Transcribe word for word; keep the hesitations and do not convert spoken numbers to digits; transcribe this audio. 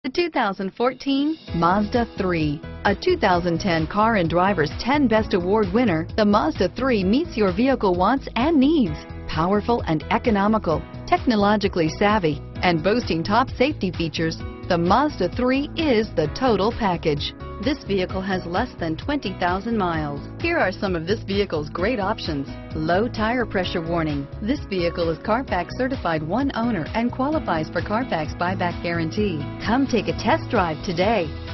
The two thousand fourteen Mazda three. A two thousand ten Car and Driver's ten Best Award winner, the Mazda three meets your vehicle wants and needs. Powerful and economical, technologically savvy, and boasting top safety features, the Mazda three is the total package. This vehicle has less than twenty thousand miles. Here are some of this vehicle's great options: low tire pressure warning. This vehicle is Carfax certified one owner and qualifies for Carfax buyback guarantee. Come take a test drive today.